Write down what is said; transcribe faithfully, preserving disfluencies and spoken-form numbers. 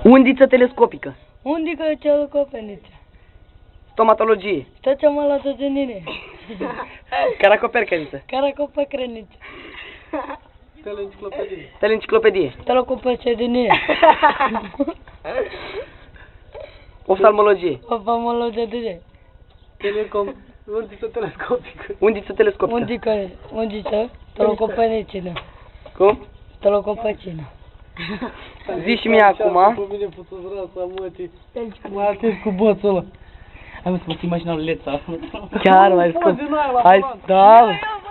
Undiță telescopică. Undică celocopeniță. Stomatologie. Stăcea mă la tăgenine. Caracopercăriță. Caracopăcreniță. Teleenciclopedie. Teleenciclopedie. Telocopăcedenie. Oftalmologie. Oftalmologie. Telecom. Undiță telescopică. Undiță telescopică. Undică, undiță, telocopenicină. Cum? Telocopăcină. Zici și mie acum. Pe mine putu rasa, mătii. Mă atins cu boțul ăla. Hai mă să mă ții mașina lui Leța. Chiar mai scos. Hai, da.